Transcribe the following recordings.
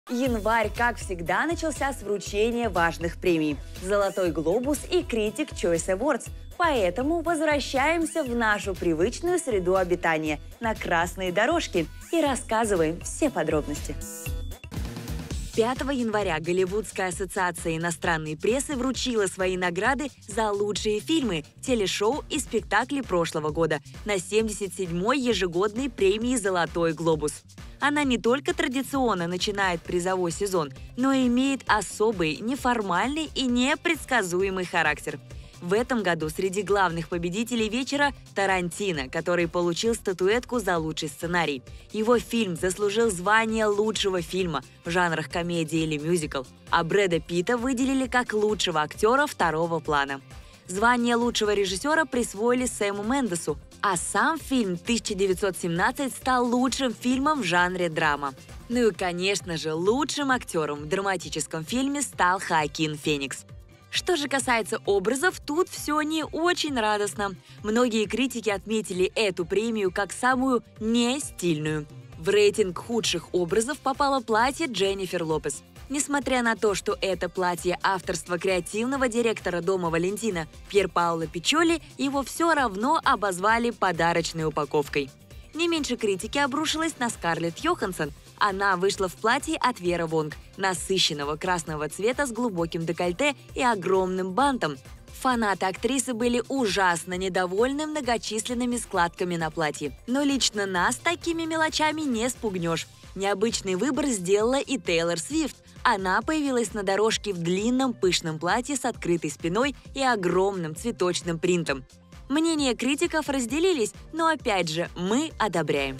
Январь, как всегда, начался с вручения важных премий – «Золотой глобус» и «Critic Choice Awards». Поэтому возвращаемся в нашу привычную среду обитания – на красные дорожки и рассказываем все подробности. 5 января Голливудская ассоциация иностранной прессы вручила свои награды за лучшие фильмы, телешоу и спектакли прошлого года на 77-й ежегодной премии «Золотой глобус». Она не только традиционно начинает призовой сезон, но и имеет особый, неформальный и непредсказуемый характер. В этом году среди главных победителей вечера Тарантино, который получил статуэтку за лучший сценарий. Его фильм заслужил звание лучшего фильма в жанрах комедия или мюзикл, а Брэда Питта выделили как лучшего актера второго плана. Звание лучшего режиссера присвоили Сэму Мендесу, а сам фильм «1917» стал лучшим фильмом в жанре драма. Ну и, конечно же, лучшим актером в драматическом фильме стал Хоакин Феникс. Что же касается образов, тут все не очень радостно. Многие критики отметили эту премию как самую нестильную. В рейтинг худших образов попало платье Дженнифер Лопес. Несмотря на то, что это платье авторства креативного директора Дома Валентина Пьер Паоло Пичоли, его все равно обозвали подарочной упаковкой. Не меньше критики обрушилась на Скарлетт Йоханссон. Она вышла в платье от Вера Вонг, насыщенного красного цвета с глубоким декольте и огромным бантом. Фанаты актрисы были ужасно недовольны многочисленными складками на платье. Но лично нас такими мелочами не спугнешь. Необычный выбор сделала и Тейлор Свифт. Она появилась на дорожке в длинном пышном платье с открытой спиной и огромным цветочным принтом. Мнения критиков разделились, но опять же мы одобряем.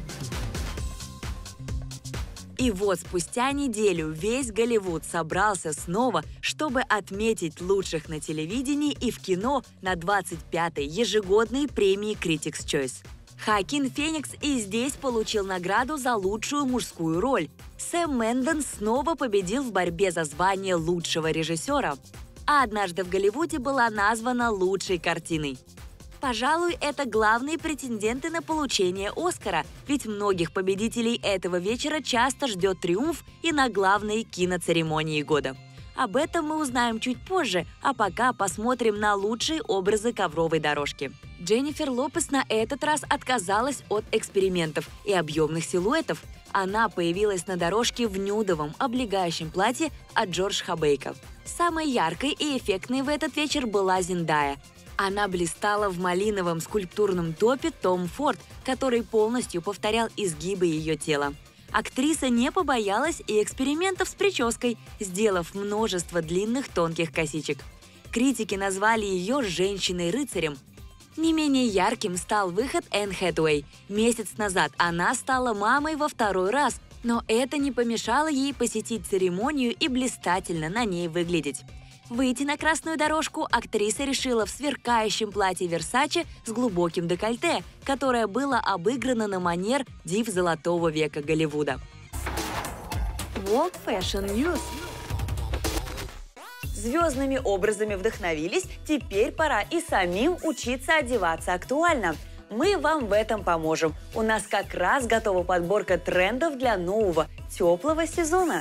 И вот спустя неделю весь Голливуд собрался снова, чтобы отметить лучших на телевидении и в кино на 25-й ежегодной премии Critics' Choice. Хоакин Феникс и здесь получил награду за лучшую мужскую роль. Сэм Мендес снова победил в борьбе за звание лучшего режиссера. А «Однажды в Голливуде» была названа лучшей картиной. Пожалуй, это главные претенденты на получение «Оскара», ведь многих победителей этого вечера часто ждет триумф и на главной киноцеремонии года. Об этом мы узнаем чуть позже, а пока посмотрим на лучшие образы ковровой дорожки. Дженнифер Лопес на этот раз отказалась от экспериментов и объемных силуэтов. Она появилась на дорожке в нюдовом облегающем платье от Джордж Хабейка. Самой яркой и эффектной в этот вечер была Зендая. Она блистала в малиновом скульптурном топе Том Форд, который полностью повторял изгибы ее тела. Актриса не побоялась и экспериментов с прической, сделав множество длинных тонких косичек. Критики назвали ее «женщиной-рыцарем». Не менее ярким стал выход Энн Хэтэуэй. Месяц назад она стала мамой во второй раз, но это не помешало ей посетить церемонию и блистательно на ней выглядеть. Выйти на красную дорожку актриса решила в сверкающем платье Versace с глубоким декольте, которое было обыграно на манер див золотого века Голливуда. Vogue Fashion News. Звездными образами вдохновились, теперь пора и самим учиться одеваться актуально. Мы вам в этом поможем. У нас как раз готова подборка трендов для нового, теплого сезона.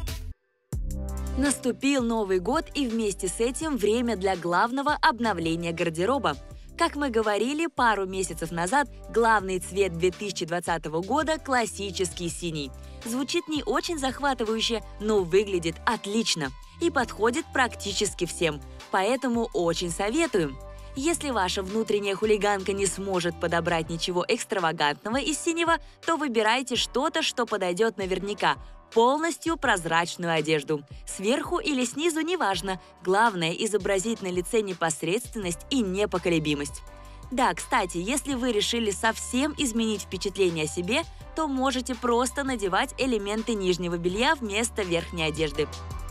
Наступил Новый год, и вместе с этим время для главного обновления гардероба. Как мы говорили пару месяцев назад, главный цвет 2020 года – классический синий. Звучит не очень захватывающе, но выглядит отлично и подходит практически всем, поэтому очень советуем. Если ваша внутренняя хулиганка не сможет подобрать ничего экстравагантного из синего, то выбирайте что-то, что подойдет наверняка. Полностью прозрачную одежду. Сверху или снизу – неважно. Главное – изобразить на лице непосредственность и непоколебимость. Да, кстати, если вы решили совсем изменить впечатление о себе, то можете просто надевать элементы нижнего белья вместо верхней одежды.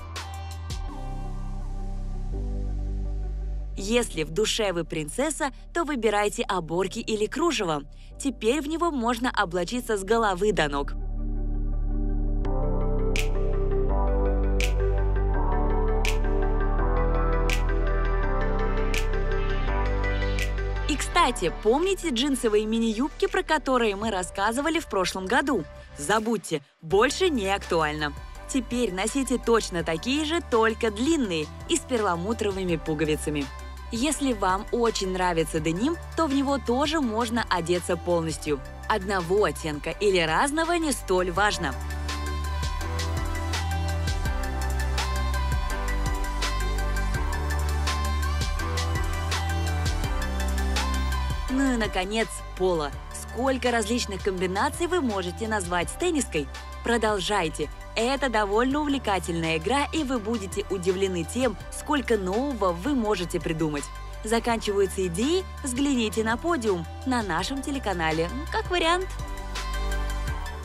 Если в душе вы принцесса, то выбирайте оборки или кружево. Теперь в него можно облачиться с головы до ног. И, кстати, помните джинсовые мини-юбки, про которые мы рассказывали в прошлом году? Забудьте, больше не актуально. Теперь носите точно такие же, только длинные и с перламутровыми пуговицами. Если вам очень нравится деним, то в него тоже можно одеться полностью. Одного оттенка или разного не столь важно. Ну и, наконец, поло. Сколько различных комбинаций вы можете назвать с тенниской? Продолжайте. Это довольно увлекательная игра, и вы будете удивлены тем, сколько нового вы можете придумать. Заканчиваются идеи? Взгляните на подиум на нашем телеканале, как вариант.